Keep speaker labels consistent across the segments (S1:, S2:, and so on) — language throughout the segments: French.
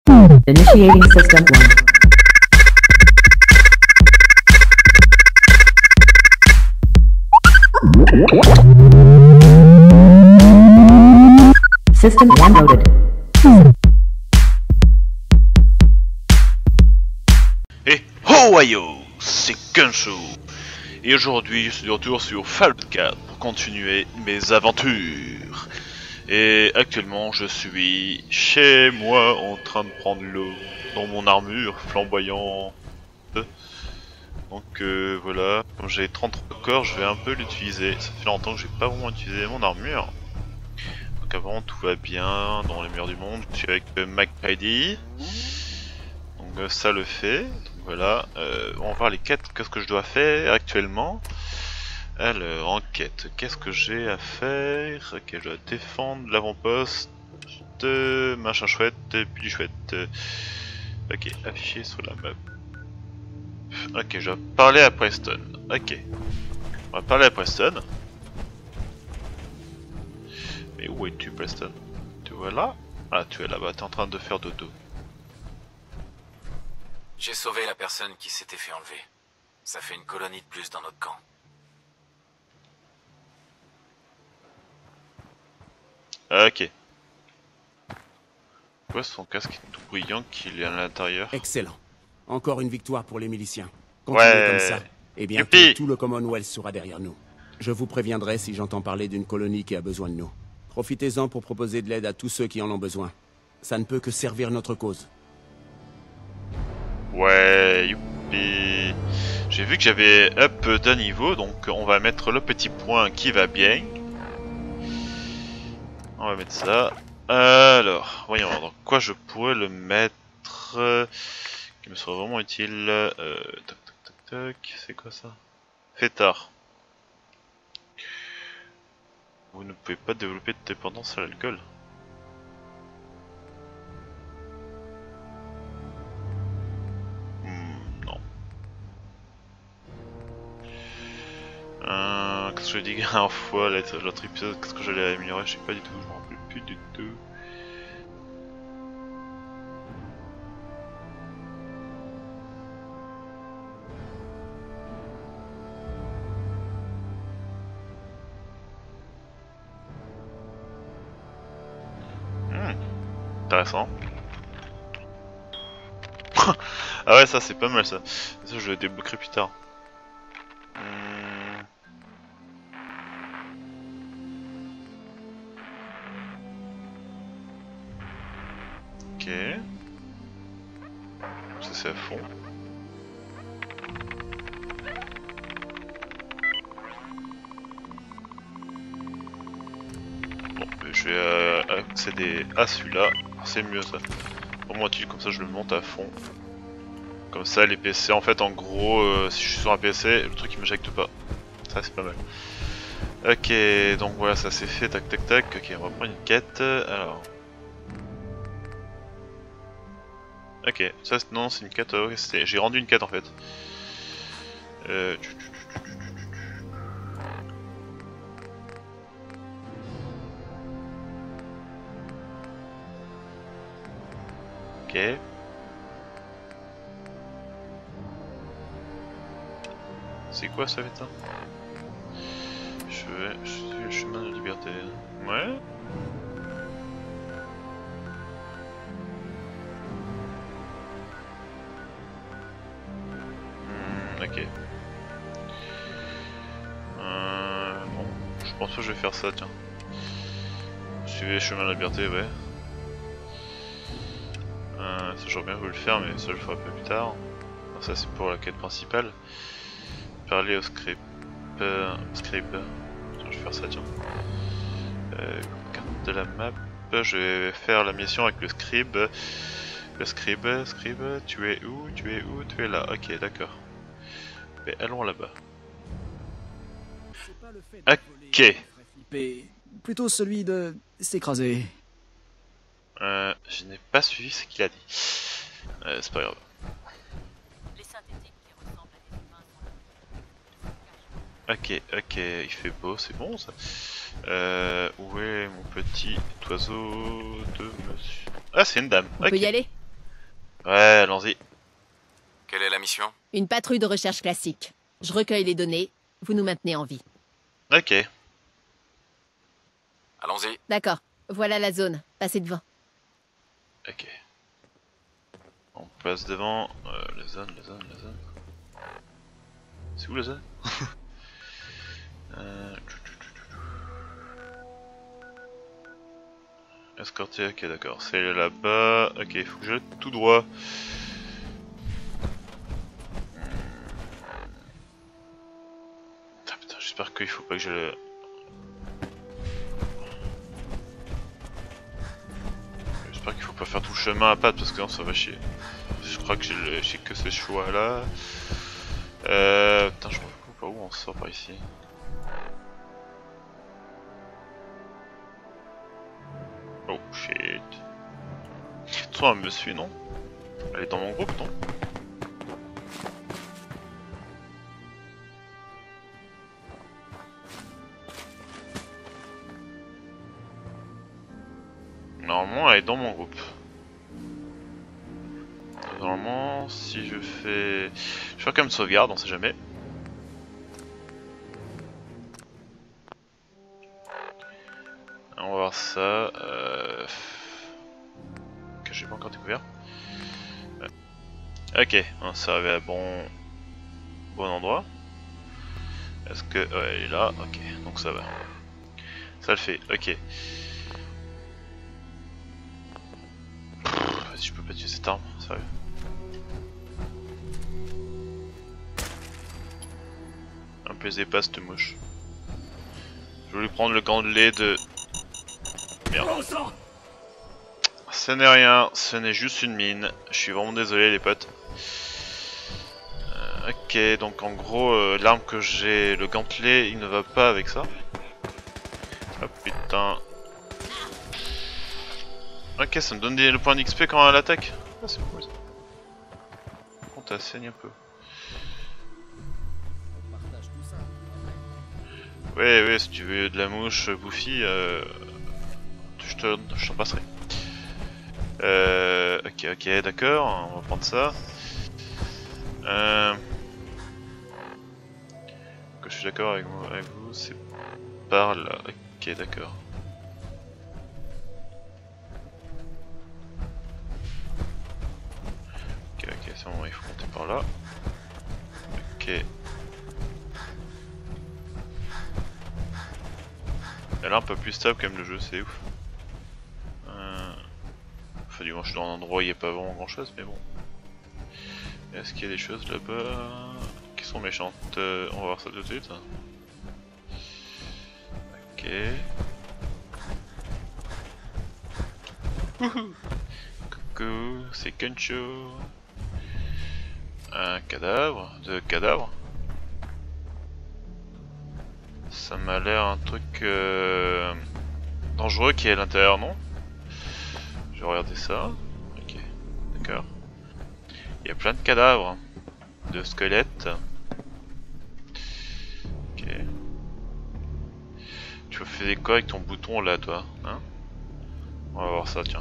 S1: Initiating System 1. System 1 loaded.
S2: Et Ohio, c'est Gunshow. Et aujourd'hui je suis de retour sur Fallout 4 pour continuer mes aventures. Et actuellement je suis chez moi en train de prendre l'eau dans mon armure flamboyant. Donc voilà, comme j'ai 33 corps, je vais un peu l'utiliser. Ça fait longtemps que j'ai pas vraiment utilisé mon armure. Donc avant tout va bien dans les murs du monde. Je suis avec MacPidy. Donc ça le fait. Donc voilà, on va voir les quêtes, qu'est-ce que je dois faire actuellement. Alors, enquête, qu'est-ce que j'ai à faire? Ok, je dois défendre l'avant-poste, machin chouette, puis du chouette. Ok, affiché sur la map. Ok, je dois parler à Preston. Ok, on va parler à Preston. Mais où es-tu, Preston? Tu es là? Ah, tu es là-bas, t'es en train de faire dodo.
S3: J'ai sauvé la personne qui s'était fait enlever. Ça fait une colonie de plus dans notre camp.
S2: Ok. Pourquoi son casque est tout brillant qu'il est à l'intérieur?
S4: Excellent. Encore une victoire pour les miliciens. Continuez comme ça. Et bientôt,
S2: Youpi.
S4: tout le Commonwealth sera derrière nous. Je vous préviendrai si j'entends parler d'une colonie qui a besoin de nous. Profitez-en pour proposer de l'aide à tous ceux qui en ont besoin. Ça ne peut que servir notre cause.
S2: Ouais, youpi. J'ai vu que j'avais up d'un niveau, donc on va mettre le petit point qui va bien. On va mettre ça. Alors, voyons voir dans quoi je pourrais le mettre qui me serait vraiment utile. Toc toc toc toc, c'est quoi ça? Fêtard. Vous ne pouvez pas développer de dépendance à l'alcool. Non. Qu'est-ce que je dis la dernière fois, l'autre épisode, qu'est-ce que j'allais améliorer? Je sais pas du tout, je me rappelle plus du tout. Intéressant. Ah ouais, ça c'est pas mal ça. Ça je le débloquerai plus tard. Ok. Ça c'est à fond. Bon, je vais accéder à celui-là. C'est mieux ça. Pour moi, comme ça je le monte à fond. Comme ça les PC, en fait en gros, si je suis sur un PC, le truc il m'éjecte pas. Ça c'est pas mal. Ok, donc voilà, ça c'est fait, tac tac tac. Ok, on va prendre une quête. Alors. Ok, ça non, c'est une quête. Ouais, j'ai rendu une quête en fait. Ok. C'est quoi ça, fait? Je suis le chemin de liberté. Ouais. Ok. Bon, je pense que je vais faire ça, tiens. Suivez le chemin de la liberté, ouais. Ça j'aurais bien voulu le faire, mais ça je le ferai un peu plus tard. Alors, ça c'est pour la quête principale. Parler au scribe. Tiens, je vais faire ça, tiens. Carte de la map. Je vais faire la mission avec le scribe. Le scribe, tu es où? Tu es où? Tu es là. Ok, d'accord. Mais allons là-bas. Ok.
S5: Plutôt celui de s'écraser.
S2: Je n'ai pas suivi ce qu'il a dit. C'est pas grave. Ok, ok, il fait beau, c'est bon ça. Où est mon petit oiseau de monsieur? Ah, c'est une dame.
S6: On peut y aller?
S2: Ouais, allons-y.
S3: Quelle est la mission?
S6: Une patrouille de recherche classique. Je recueille les données, vous nous maintenez en vie.
S2: Ok.
S3: Allons-y.
S6: D'accord, voilà la zone, passez devant.
S2: Ok. On passe devant. La zone. C'est où la zone? Escorter, ok d'accord. C'est là-bas. Ok, il faut que j'aille tout droit. Ah, putain, j'espère qu'il faut pas que j'aille... J'espère qu'il faut pas faire tout le chemin à pattes parce que sinon ça va chier. Je crois que j'ai que ce choix là. Putain, je vois pas où on sort par ici. Oh shit. De toute façon, elle me suit, non? Elle est dans mon groupe, non? Normalement, elle est dans mon groupe. Normalement, si je fais... Je vais faire comme sauvegarde, on sait jamais. On va voir ça. Que j'ai pas encore découvert. Ok, on s'est arrivé à bon endroit. Est-ce que... Ouais, elle est là, ok, donc ça va. Ça le fait, ok. Vas-y, je peux pas tuer cette arme, sérieux. Un peu pas cette mouche. Je voulais prendre le gantelet de... Merde. Ce n'est rien, ce n'est juste une mine. Je suis vraiment désolé les potes. Ok, donc en gros, l'arme que j'ai, le gantelet, il ne va pas avec ça. Oh putain. Ok, ça me donne le point d'XP quand elle attaque. Ah, c'est cool ça. Par contre, elle saigne un peu. Ouais, si tu veux de la mouche bouffi, je t'en passerai. Ok, d'accord, on va prendre ça. Que je suis d'accord avec vous, c'est par là. Ok, d'accord. Ok, c'est bon, il faut monter par là. Ok. Elle est un peu plus stable quand même le jeu, c'est ouf. Enfin du moins je suis dans un endroit où il n'y a pas vraiment grand chose mais bon. Est-ce qu'il y a des choses là-bas qui sont méchantes? On va voir ça tout de suite. Ok. Coucou, c'est Kencho. Un cadavre, deux cadavres. Ça m'a l'air un truc dangereux qui est à l'intérieur, non? Je vais regarder ça. Ok, d'accord. Il y a plein de cadavres, de squelettes. Ok. Tu fais quoi avec ton bouton là, toi, hein? On va voir ça, tiens.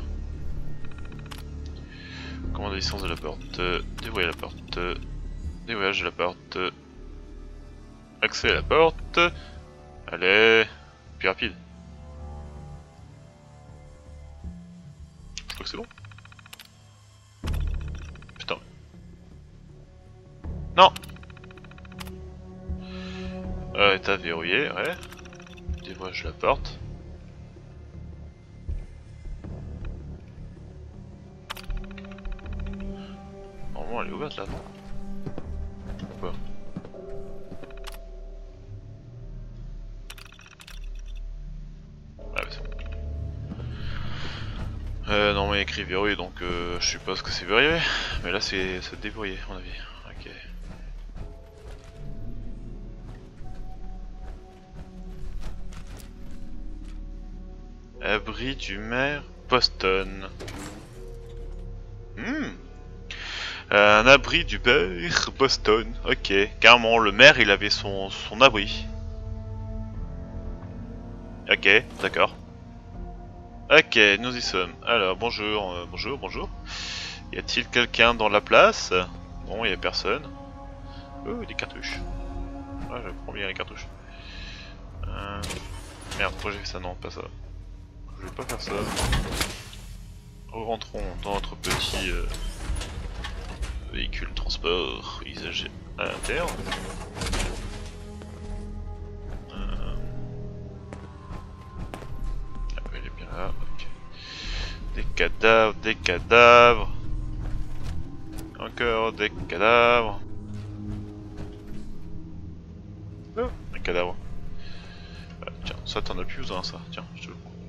S2: Commande de licence de la porte. Déverrouiller la porte. Déverrouillage de la porte. Accès à la porte. Allez, plus rapide. Je crois que c'est bon. Putain. Non. T'as verrouillé, ouais. Déverrouillage de la porte. Normalement elle est ouverte là, non? Quoi? Ah, mais c'est bon. Normalement il y a écrit verrouillé donc je suppose que c'est verrouillé. Mais là c'est déverrouillé à mon avis. Ok. Abri du maire Boston. Un abri du maire Boston. Ok, carrément le maire il avait son abri. Ok, d'accord. Ok, nous y sommes. Alors bonjour. Y a-t-il quelqu'un dans la place? Non, y a personne. Oh, des cartouches. Ah, je prends bien les cartouches. Merde, pourquoi j'ai fait ça? Non, pas ça. Je vais pas faire ça. Rentrons dans notre petit véhicule transport usager à l'interne. Ah, il est bien là. Okay. Des cadavres, des cadavres. Encore des cadavres. Oh, un cadavre. Tiens, ça t'en as plus besoin, ça. Tiens, je te le prends.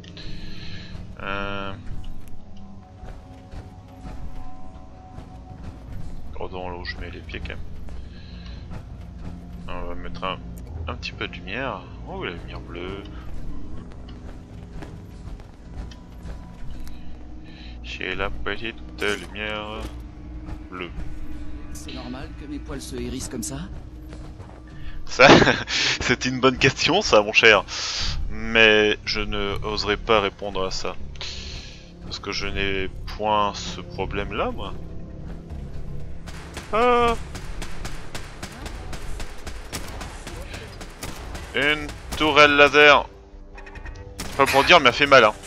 S2: Dans là où je mets les pieds quand même. On va mettre un petit peu de lumière. Oh, la lumière bleue. J'ai la petite lumière bleue.
S5: C'est normal que mes poils se hérissent comme ça?
S2: Ça, c'est une bonne question, ça, mon cher. Mais je ne oserais pas répondre à ça. Parce que je n'ai point ce problème-là, moi. Ah. Une tourelle laser. Pas pour dire, mais elle fait mal, hein.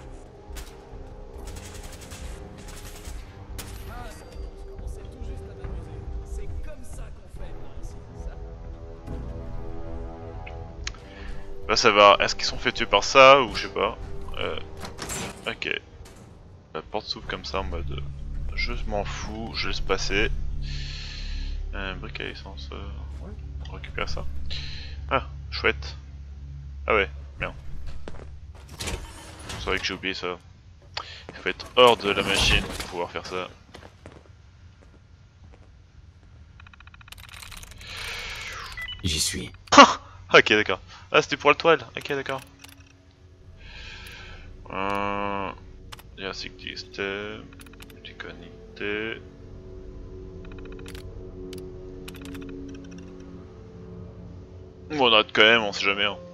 S2: Là ça va, est-ce qu'ils sont fait tuer par ça ou je sais pas. Ok. La porte s'ouvre comme ça en mode je m'en fous, je laisse passer. Brique à essence, ouais, on récupère ça. Ah, chouette. Ah ouais, merde. C'est vrai que j'ai oublié ça. Il faut être hors de la machine pour pouvoir faire ça.
S3: J'y suis.
S2: Ok, d'accord. Ah, c'était pour la toile. Ok, d'accord. Il y a un système. Multiconnecté. Bon, on arrête quand même, on sait jamais. Hein.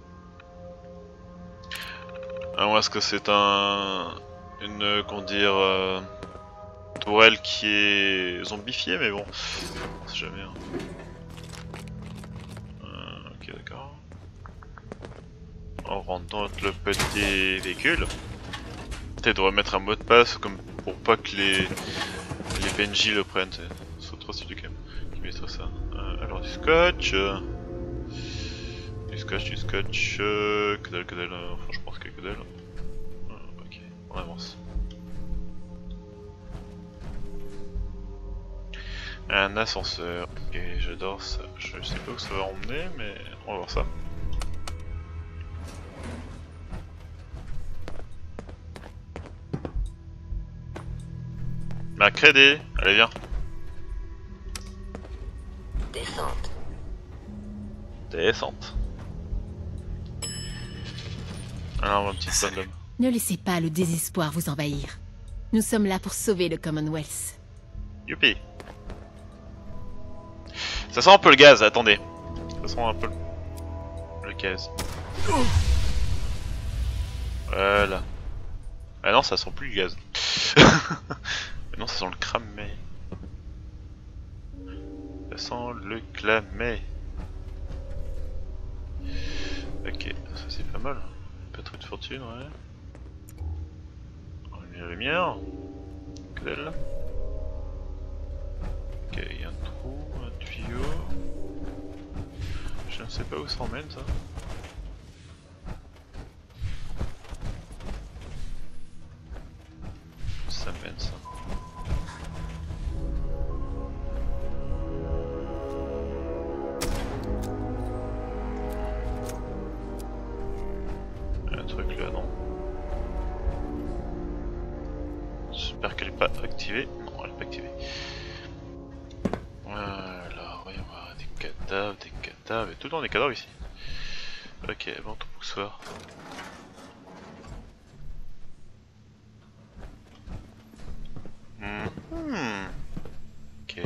S2: Alors, est-ce que c'est une, comment dire, tourelle qui est zombifiée, mais bon, on sait jamais. Hein. Ok, d'accord. On rentre dans le petit véhicule. Peut-être remettre un mot de passe comme pour pas que les PNJ le prennent. C'est trop stylé quand même. Qui mettrait ça. Alors du scotch. Du scotch. Que dalle. Enfin, je pense qu'il y a que dalle. Ok, on avance. Un ascenseur. Ok, j'adore ça. Je sais pas où ça va emmener, mais on va voir ça. Ma crédit, allez viens. Descente. Alors mon petit bonhomme.
S6: Ne laissez pas le désespoir vous envahir. Nous sommes là pour sauver le Commonwealth.
S2: Youpi. Ça sent un peu le gaz, attendez. Ça sent un peu le gaz. Voilà. Ah non, ça sent plus le gaz. Non, ça sent le cramé. Ça sent le clamé. Ok, ça c'est pas mal. Pas trop de fortune, ouais. On a mis la lumière. Que dalle. Ok, il y a un trou, un tuyau. Je ne sais pas où ça emmène ça. Ça mène ça. Un truc là, non. J'espère qu'elle est pas activée. Non, elle est pas activée. Voilà, voyons voir des cadavres, il y a tout le temps des cadavres ici. Ok, bon, tout pour que ce soit. Ok.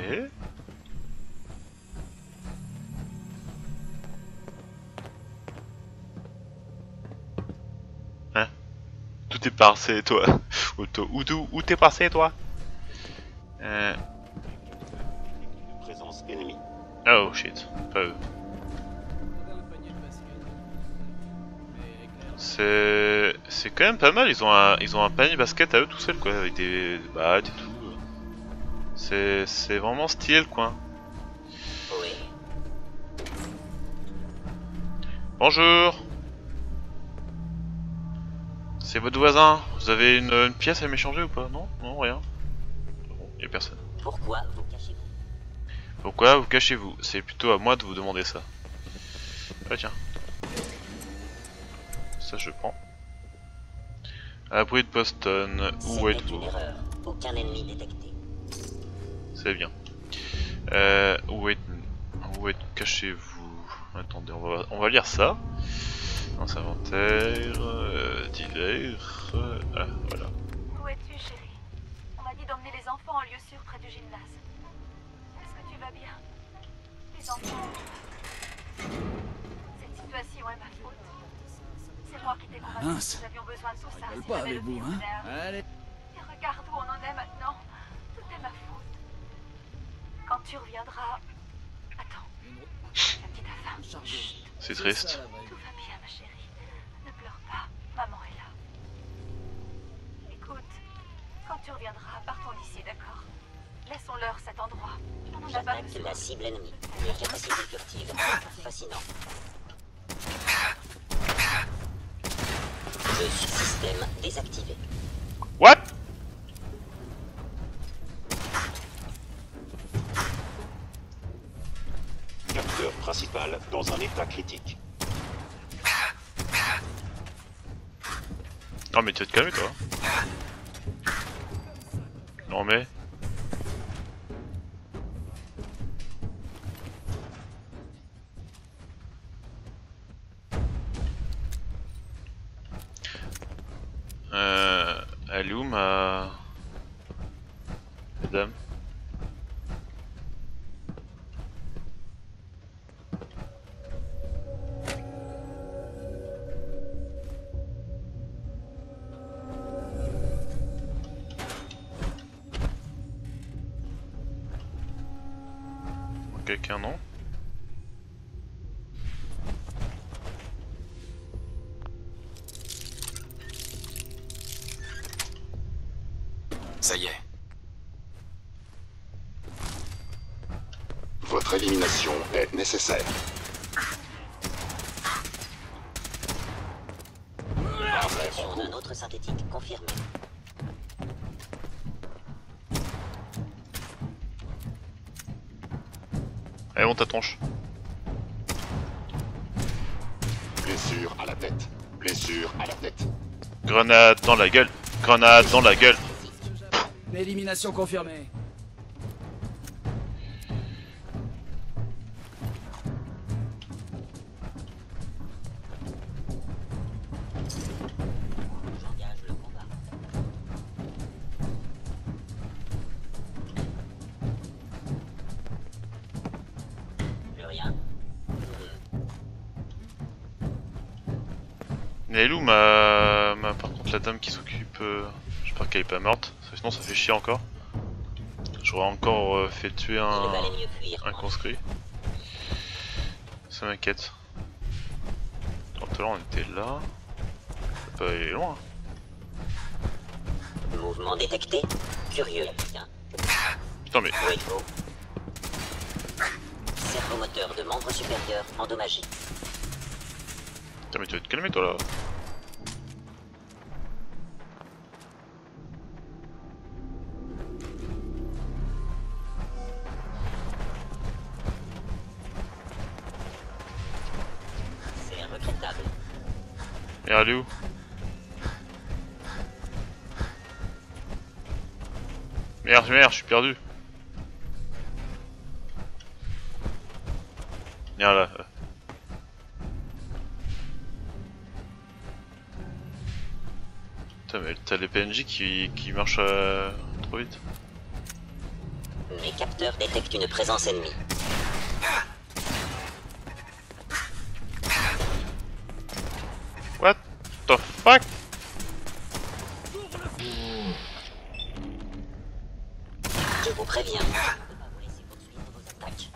S2: Hein? Tout est passé, toi. Où t'es passé, toi?
S7: Présence ennemie.
S2: Oh shit, pas eux. C'est quand même pas mal, ils ont un panier basket à eux tout seuls quoi, avec des battes et tout. C'est vraiment stylé le coin.
S7: Oui.
S2: Bonjour. C'est votre voisin, vous avez une pièce à m'échanger ou pas? Non? Non, rien. Bon, y'a personne.
S7: Pourquoi vous cachez-vous?
S2: Pourquoi vous cachez-vous? C'est plutôt à moi de vous demander ça. Ah tiens. Ça je prends. Abri de Boston, où
S7: C'était
S2: êtes-vous?
S7: une erreur. Aucun ennemi détecté.
S2: C'est bien. Où cachez-vous? Attendez, on va lire ça. Dans inventaire, divers, ah, voilà.
S8: Où es-tu, chérie? On m'a dit d'emmener les enfants en lieu sûr près du gymnase. Est-ce que tu vas bien? Les enfants... Cette situation est ma faute. C'est moi qui t'ai convaincu que
S5: Mince.
S8: nous avions besoin de tout ça.
S5: Rigole
S8: si
S5: pas
S8: j'avais
S5: avec
S8: le
S5: vous, hein.
S8: fil.
S5: Allez.
S8: Et regarde où on en est maintenant. Tout est ma faute. Quand tu reviendras... Attends. La petite femme.
S5: Chargé.
S2: C'est triste.
S5: ça, la vraie.
S8: Tout va bien, ma chérie. Ne pleure pas. Maman est là. Écoute, quand tu reviendras, partons d'ici, d'accord? Laissons-leur cet endroit. On n'en a pas
S7: J'attaque
S8: besoin.
S7: la cible ennemie. Les capacités furtives. Fascinant. Le système désactivé.
S2: What?
S7: Capteur principal dans un état critique.
S2: Non mais tu vas te calmer toi. Non mais... Elle est où ma... Madame? Quelqu'un non?
S3: Ça y est.
S9: Votre élimination est nécessaire.
S7: Insertion d'un autre synthétique confirmée.
S2: Allez monte ta tronche.
S9: Blessure à la tête. Blessure à la tête.
S2: Grenade dans la gueule. Grenade dans la gueule.
S5: Élimination confirmée.
S7: J'engage le combat. Plus rien.
S2: Mais elle est où par contre la dame qui s'occupe j'espère qu'elle est pas morte, parce que sinon ça fait chier encore. J'aurais encore fait tuer
S7: Il valait mieux fuir.
S2: un conscrit. Ça m'inquiète. Tout à l'heure on était là. Ça peut aller loin.
S7: Mouvement détecté. Curieux. Tiens,
S2: Putain mais...
S7: où êtes-vous? Servomoteur de membre supérieur endommagé.
S2: Putain mais tu vas te calmer toi là.
S7: C'est regrettable.
S2: Et elle est où? Merde, je suis perdu. Viens là. Putain mais t'as les PNJ qui marchent trop vite.
S7: Mes capteurs détectent une présence ennemie.
S2: What the fuck?
S7: Je vous préviens. Je ne peux pas vous laisser poursuivre vos attaques.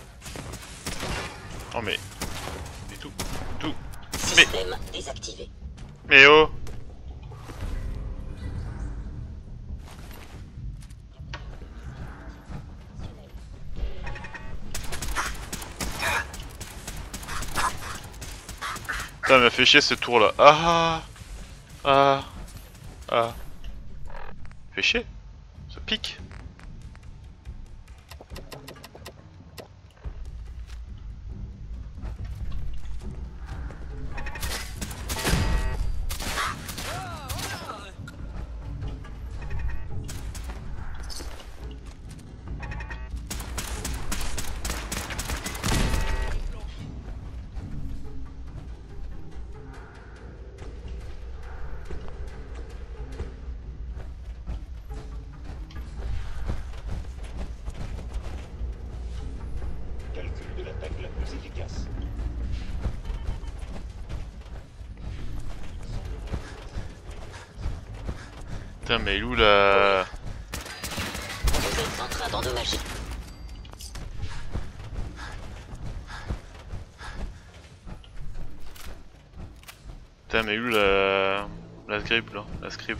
S2: Oh mais tout.
S7: Système désactivé.
S2: Mais oh. Putain, elle m'a fait chier ce tour là. Ah. Fait chier. Ça pique.
S9: Calcul de l'attaque la plus efficace.
S2: Putain, mais elle est où la...
S7: Vous êtes en train d'endommager.
S2: Putain, mais où la... La scribe là, la scribe.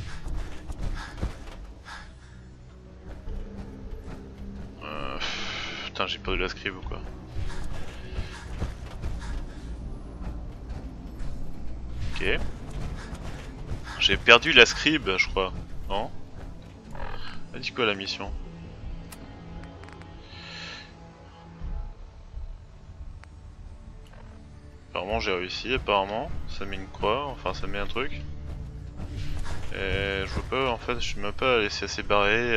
S2: Putain, j'ai perdu la scribe ou quoi. Ok. J'ai perdu la scribe, je crois. Non? Elle dit quoi la mission? Apparemment j'ai réussi, apparemment. Ça met une croix, enfin ça met un truc. Et je vois pas, en fait, je suis même pas laissé assez barré.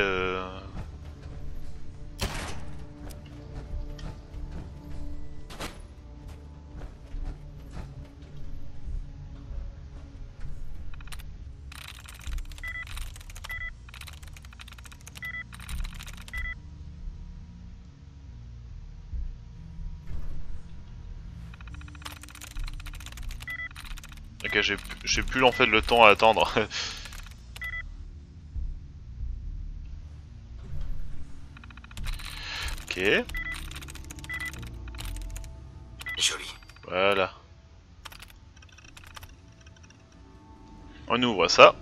S2: Ok, j'ai plus en fait le temps à attendre. Ok.
S3: Joli.
S2: Voilà. On ouvre ça.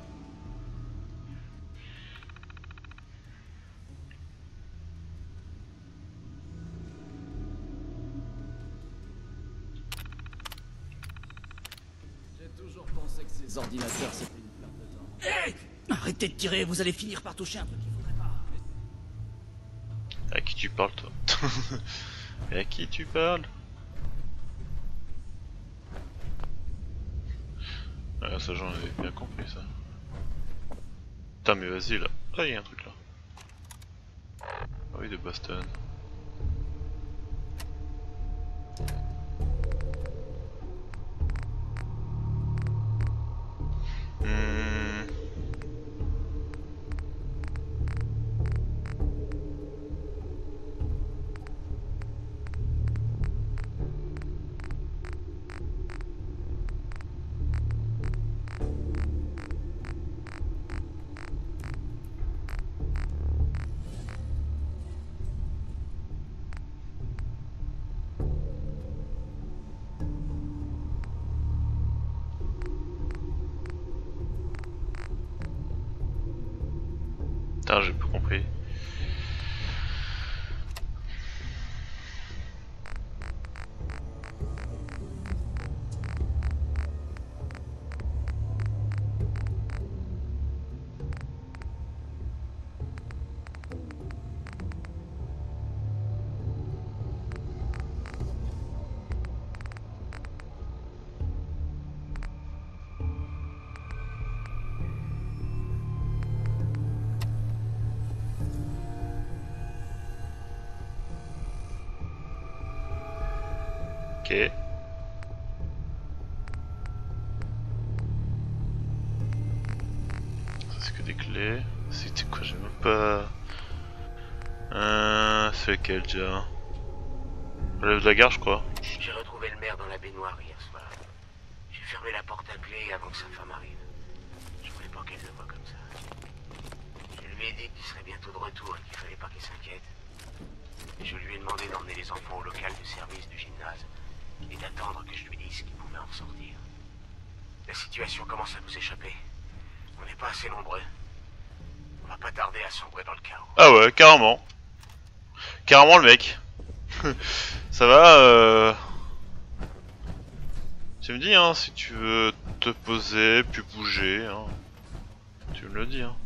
S5: J'ai toujours pensé que ces ordinateurs c'était une perte de temps. Hé! Arrêtez de tirer, vous allez finir par toucher un truc qu'il faudrait pas.
S2: À qui tu parles toi? À qui tu parles? Ah ça j'en avais bien compris ça. Putain mais vas-y là. Ah y'a un truc là. Ah oui de Boston. Putain j'ai pas compris. Ok. Ça c'est que des clés. C'était quoi? J'ai même pas... c'est lequel déjà? Relève de la gare je crois.
S10: J'ai retrouvé le maire dans la baignoire hier soir. J'ai fermé la porte à clé avant que sa femme arrive. Je voulais pas qu'elle le voie comme ça. Je lui lui ai dit qu'il serait bientôt de retour et qu'il fallait pas qu'il s'inquiète. Je lui ai demandé d'emmener les enfants au local de service du gymnase et d'attendre que je lui dise qu'il pouvait en ressortir. La situation commence à nous échapper. On n'est pas assez nombreux. On va pas tarder à sombrer dans le chaos.
S2: Ah ouais, carrément. Carrément le mec. Ça va, Tu me dis, hein, si tu veux te poser, puis bouger, hein. Tu me le dis, hein.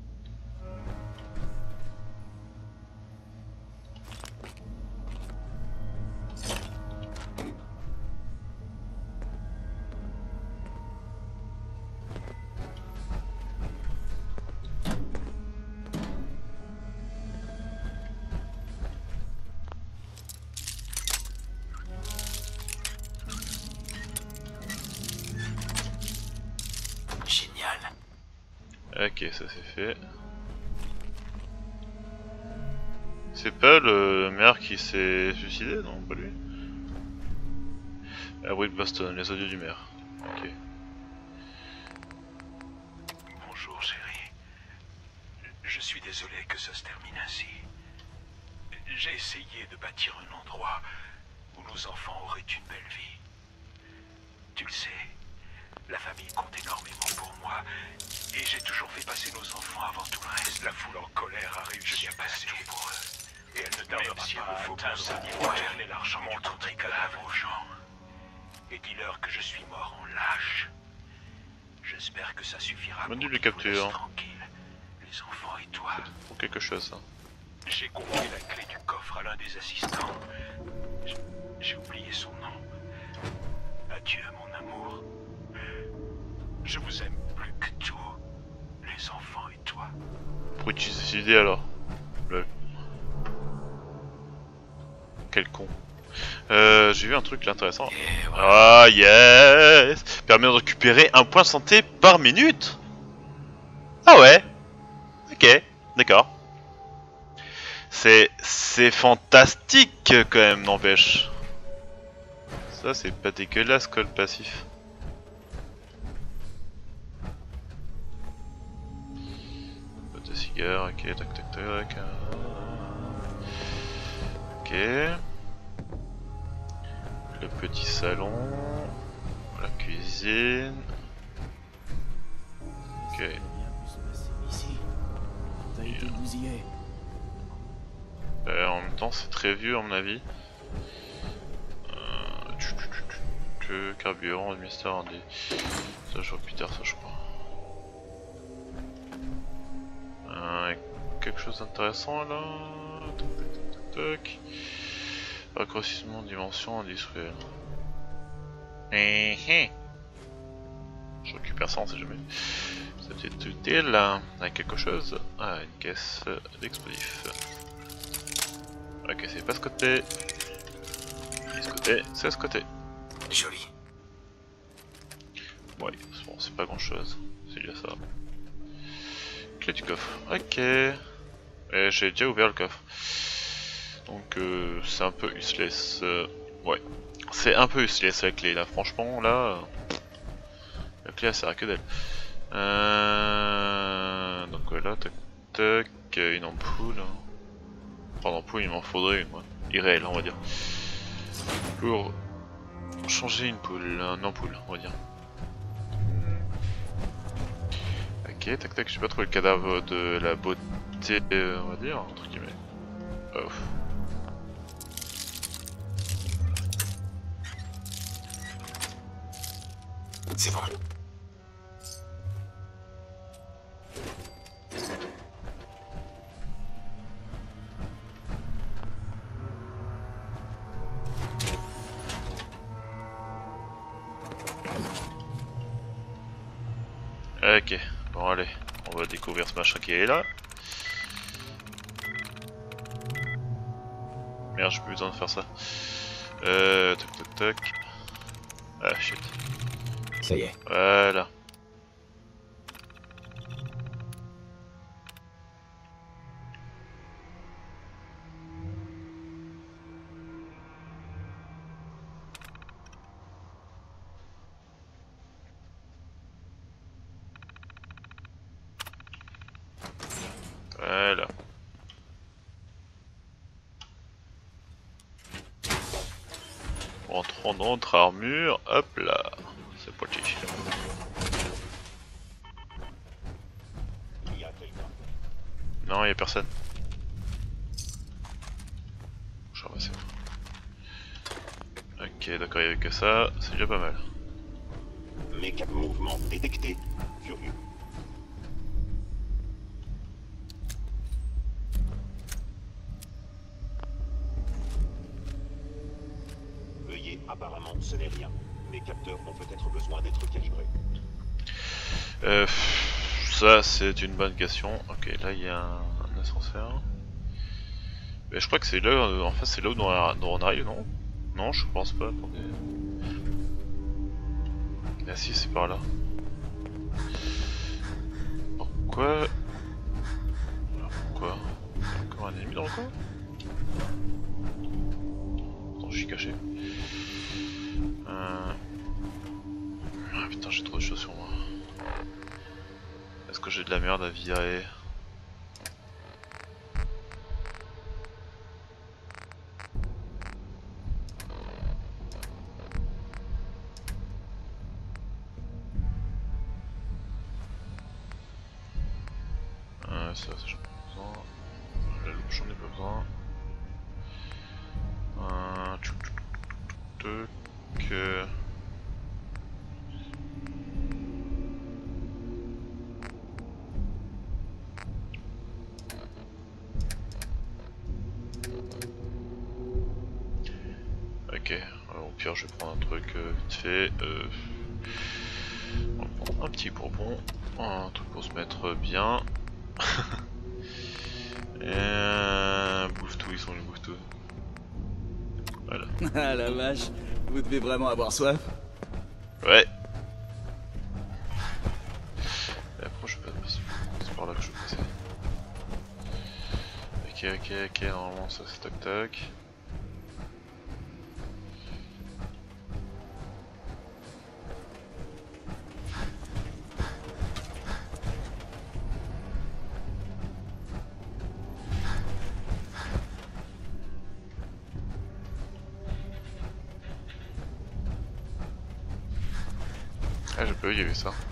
S3: Génial.
S2: Ok, ça c'est fait. C'est pas le maire qui s'est suicidé, non? Pas lui. Ah oui, Boston, les audios du maire. Ok.
S11: Bonjour chérie. Je suis désolé que ça se termine ainsi. J'ai essayé de bâtir un endroit où nos enfants auraient une belle vie. Tu le sais, la famille compte énormément pour moi et j'ai toujours fait passer nos enfants avant tout le reste. La foule en colère a réussi à passer tout pour eux. Et elle ne tardera pas à atteindre ce niveau de germer l'argent du contre-cadavre aux gens. Et dis-leur que je suis mort en lâche. J'espère que ça suffira pour
S2: Manu
S11: qu'ils
S2: les
S11: vous
S2: capture.
S11: laissent tranquilles, les enfants et toi.
S2: Pour quelque chose, hein.
S11: J'ai confié la clé du coffre à l'un des assistants. J'ai oublié son nom. Adieu, mon amour. Je vous aime plus que tout. Les enfants et toi.
S2: Pourquoi tu t'es suicidé alors? Lol. Quel con. J'ai vu un truc là intéressant. Ah yes! Permet de récupérer un point de santé par minute. Ah ouais. Ok, d'accord. C'est fantastique quand même, n'empêche. Ça c'est pas dégueulasse quoi le passif. Boîte de cigare, ok, tac tac tac. Ok. Le petit salon, la cuisine. Ok.
S5: T'as été bousillé.
S2: En même temps, c'est très vieux à mon avis. Carburant, administrateur, ça je vois plus tard, ça je crois. Quelque chose d'intéressant là. Tac tac tac tac tac. Raccourcissement de dimension industrielle. Je récupère ça, on sait jamais. Ça peut être utile avec quelque chose. Ah, une caisse d'explosifs. Ok, c'est pas ce côté. Et ce côté, c'est ce côté.
S3: Joli.
S2: Ouais, bon, c'est pas grand chose. C'est déjà ça. Clé du coffre. Ok. Et j'ai déjà ouvert le coffre. Donc c'est un peu useless. Ouais. C'est un peu useless la clé là. Franchement là. La clé elle sert à que dalle. Donc voilà, tac tac. Une ampoule. Enfin d'ampoule il m'en faudrait une moi. Irréelle on va dire. Pour changer une ampoule on va dire. Ok, tac tac, j'ai pas trouvé le cadavre de la beauté, on va dire, entre guillemets. Ouf.
S3: C'est bon.
S2: Ok, bon allez, on va découvrir ce machin qui est là. Merde, j'ai plus besoin de faire ça. Tac tac tac. Ah shit.
S3: Ça y est.
S2: Voilà. Rentrons dans notre armure, hop là, c'est parti. Non, y'a personne. Je ramasse. Ok, d'accord, y'avait que ça, c'est déjà pas mal.
S9: Méca mouvement détecté. Furieux. Veuillez, apparemment, ce n'est rien. Mes capteurs ont peut-être besoin d'être calibrés.
S2: Ça c'est une bonne question. Ok, là il y a un ascenseur. Mais je crois que c'est là, en fait c'est là où on arrive, non? Non, je pense pas, attendez. Ah si, c'est par là. Pourquoi? Pourquoi? Il y a encore un ennemi dans le coin? Attends, je suis caché. Ah putain, j'ai trop de choses sur moi. Est-ce que j'ai de la merde à virer? Ça j'en ai pas besoin. La loupe j'en ai pas besoin. Ok, au pire je vais prendre un truc vite fait. On va prendre un petit bourbon, un truc pour se mettre bien. Bouffe tout, ils sont les bouffe tout. Voilà.
S5: Ah la vache, vous devez vraiment avoir soif.
S2: Ouais. Et après je peux passer. C'est par là que je peux passer. Ok, normalement ça c'est toc toc. Ah j'ai pas vu, il y avait ça.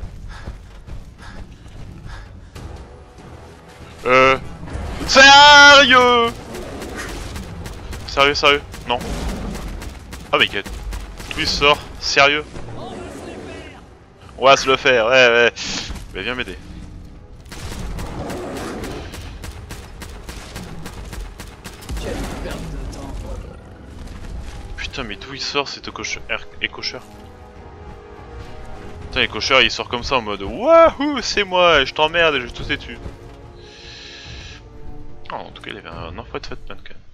S2: Sérieux? Sérieux? Non. Ah mais quel... Tout il sort, sérieux? On va se le faire, ouais. Mais viens m'aider. Putain mais d'où il sort cet écocheur? Putain, les cocheurs ils sortent comme ça en mode wouhou, c'est moi, je t'emmerde et je vais te sauter dessus. Oh, en tout cas, il avait un enfoiré de Fatman quand même.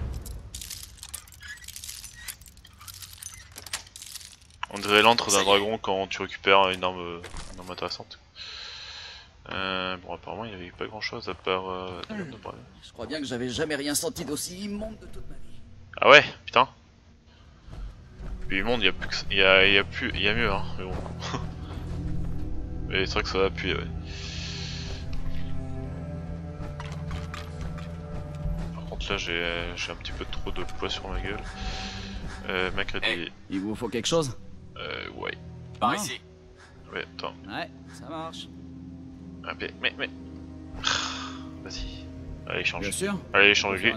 S2: On dirait l'antre d'un dragon quand tu récupères une arme intéressante. Bon, apparemment, il n'y avait pas grand chose à part.
S5: Je crois bien que j'avais jamais rien senti d'aussi immonde de toute ma vie.
S2: Ah ouais, putain. Puis immonde, il y a plus que... il y a mieux, hein, mais bon. Mais c'est vrai que ça va appuyer, ouais. Par contre là j'ai un petit peu trop de poids sur ma gueule. Ma crédit...
S5: Il vous faut quelque chose?
S2: Ouais.
S3: Par ici.
S2: Ouais, attends.
S5: Ouais, ça marche.
S2: Ah, mais... Vas-y. Allez, échange.
S5: Bien sûr.
S2: Allez, échange.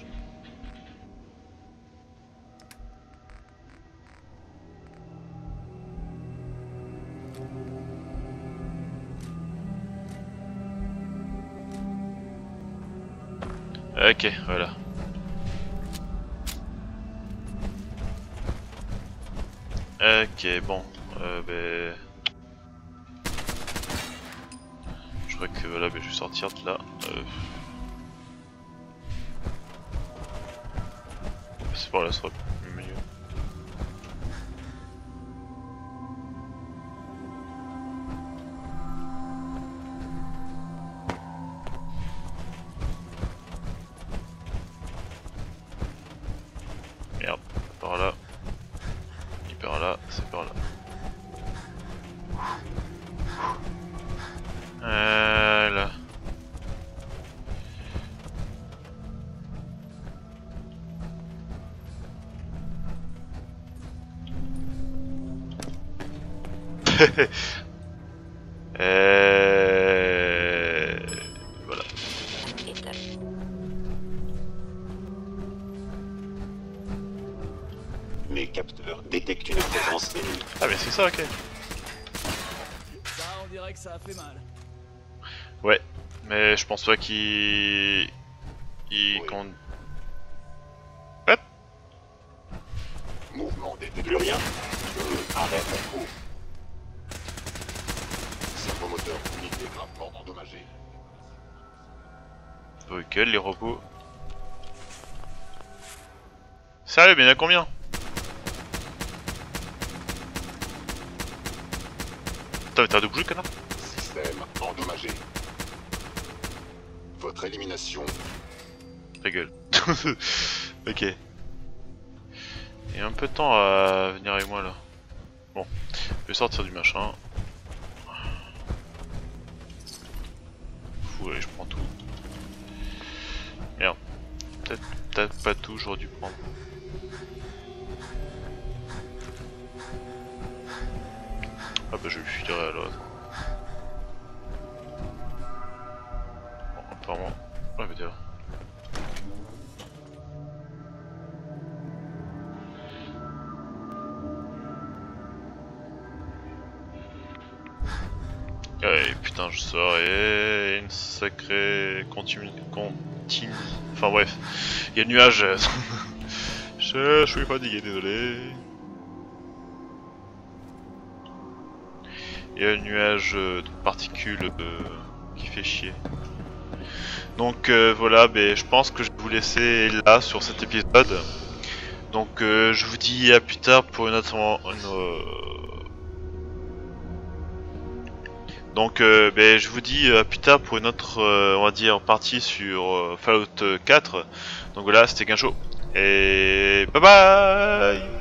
S2: Ok, voilà. Ok, bon, je crois que voilà, je vais sortir de là. C'est par là, ce sera mieux. Merde, par là. Et par là, c'est par là. Là. Voilà.
S9: Mes capteurs détectent une présence ennemie.
S2: Ah mais c'est ça, ok.
S5: Ça, on dirait que ça a fait mal.
S2: Ouais, mais je pense pas qu'il... qu'on... What?
S9: Mouvement détecté. Plus rien. Arrête un coup. Servomoteur unité gravement endommagé.
S2: Ok, les robots. Sérieux, mais il y en a combien? Putain, mais t'as de bouger, connard?
S9: Système endommagé. Votre élimination.
S2: Ta gueule. Ok. Il y a un peu de temps à venir avec moi là. Bon, je vais sortir du machin. Fou, allez, je prends tout. Merde. Peut-être pas tout, j'aurais dû prendre. Ah bah je vais le filerai à l'autre. Bon, apparemment. Ouais, bah déjà. Ouais, putain, je serais une sacrée continue. Enfin bref, il y a le nuage. je suis fatigué, désolé. Il y a le nuage de particules qui fait chier. Donc voilà, je pense que je vais vous laisser là sur cet épisode. Donc je vous dis à plus tard pour une autre... Donc je vous dis à plus tard pour une autre, on va dire, partie sur Fallout 4. Donc voilà, c'était Guincho. Et bye bye.